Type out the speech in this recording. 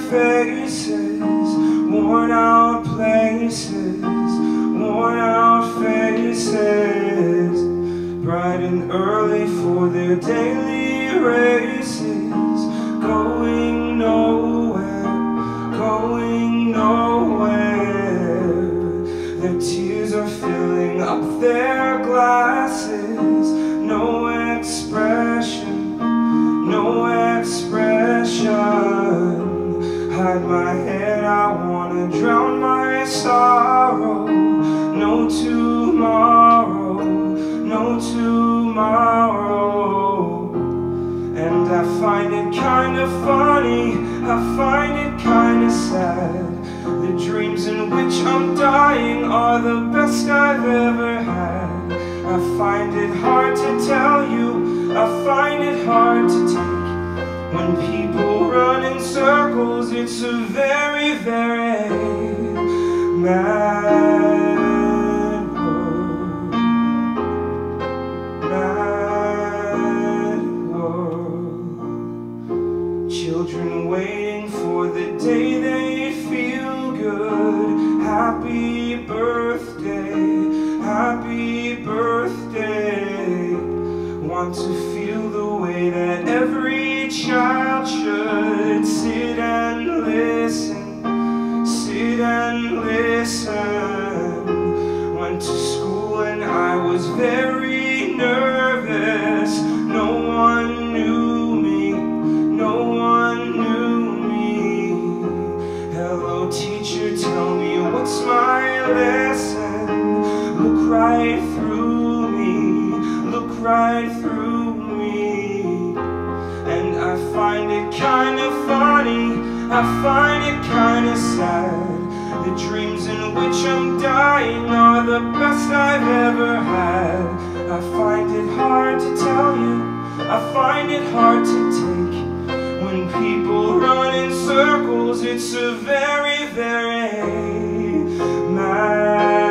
faces, worn out places, worn out faces, bright and early for their daily races, going nowhere, going nowhere. Their tears are filling up their glasses, no expression, no expression. Hide my head, I wanna drown my sorrow. No tomorrow, no tomorrow. And I find it kinda funny, I find it kinda sad. The dreams in which I'm dying are the best I've ever had. I find it hard to tell you, I find it hard to take. When people run in circles, it's a very, very mad world. Mad world. Children waiting for the day they feel good. Happy birthday, happy birthday. Want to feel the way that every child should. Sit and listen, sit and listen. Went to school and I was very nervous. No one knew me, no one knew me. Hello teacher, tell me what's my lesson. Look right through me, look right through me. And I find it kinda funny, I find it kinda sad. The dreams in which I'm dying are the best I've ever had. I find it hard to tell you, I find it hard to take. When people run in circles, it's a very, very mad